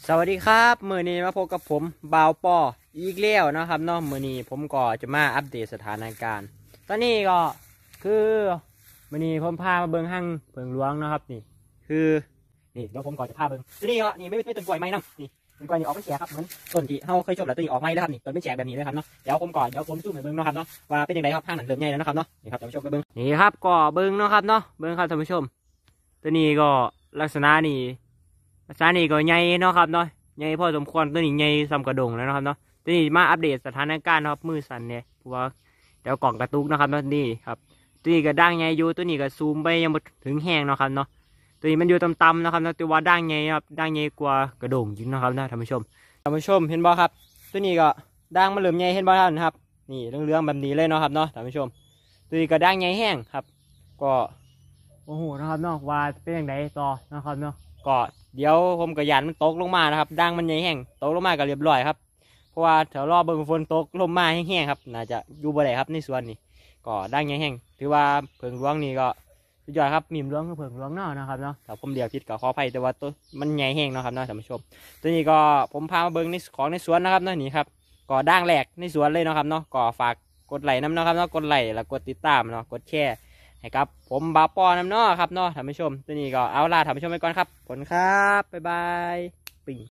สวัสดีครับมื้อนี้มาพบกับผมบ่าวปออีกแล้วนะครับเนาะมื้อนี้ผมก็จะมาอัปเดตสถานการณ์ตอนนี้ก็คือมื้อนี้ผมพามาเบิ่งห้างเพิงหลวงนะครับนี่คือนี่เดี๋ยวผมก่อนจะพาเบิ่งตอนนี้ก็นี่ไม่ต้นกล้วยไม้นะนี่ต้นกล้วยนี่ออกเป็นแฉกครับเหมือนต้นที่เฮาเคยชมแล้วตัวนี้ออกไม้แล้วครับนี่ต้นเป็นแฉกแบบนี้เลยครับเนาะเดี๋ยวผมซูมให้เบิ่งเนาะครับเนาะว่าเป็นยังไงครับห้างหนังเริ่มใหญ่แล้วนะครับเนาะนี่ครับท่านผู้ชมไปเบิ่งนี่ครับก็เบิ่งเนาะครับเนาะเบิ่งครับท่านผู้ชมตัวนี้ก็ลักษณะนี่ก็ใหญ่เนาะครับเนาะใหญ่พอสมควรตัวนี้ใหญ่ซ้ำกระดงแล้วนะครับเนาะตัวนี้มาอัปเดตสถานการณ์นะครับมือสั่นเนี่ยเพราะว่าเดี๋ยวกล่องกระตุกนะครับนี่ครับตัวนี้ก็ด่างใหญ่อยู่ตัวนี้ก็ซูมไปยังไม่ถึงแห้งเนาะครับเนาะตัวนี้มันอยู่ต่ำๆนะครับเนาะตัวว่าด่างใหญ่ครับด่างใหญ่กว่ากระดงจริงนะครับนะท่านผู้ชมเห็นบ่ครับตัวนี้ก็ด่างมันเริ่มใหญ่เห็นบ่ท่านครับนี่เรื่องแบบนี้เลยเนาะครับเนาะท่านผู้ชมตัวนี้ก็ด่างใหญ่แห้งครับก็โอ้โหนะครับเนาะว่าเป็นอย่างไรต่อนะครับเนาะก็เดี๋ยวผมกับยันมันตกลงมานะครับด่างมันใหญ่แห้งตกลงมาก็เรียบร้อยครับเพราะว่าแถวรอบเบิ่งฝนตกลมมาแห้งๆครับน่าจะอยู่บ่ได้ครับในสวนนี้ก็ด่างใหญ่แห้งถือว่าเพิงหลวงนี่ก็สุดยอดครับมีมหลวงกับเพิงหลวงเนาะนะครับเนาะถ้าผมเรียกผิดก็ขออภัยแต่ว่าตัวมันใหญ่แห้งเนาะครับเนาะท่านผู้ชมตัวนี้ก็ผมพามาเบิ่งในของในสวนนะครับเนาะนี่ครับก็ด่างแหลกในสวนเลยเนาะครับเนาะก็ฝากกดไลค์น้ำเนาะครับเนาะกดไลค์แล้วกดติดตามเนาะกดแชร์ให้ครับผมบ่าวปอน้ำเนาะครับเนาะท่านผู้ชมตัวนี้ก็เอาล่ะท่านผู้ชมไปก่อนครับผลครับบ๊ายบาย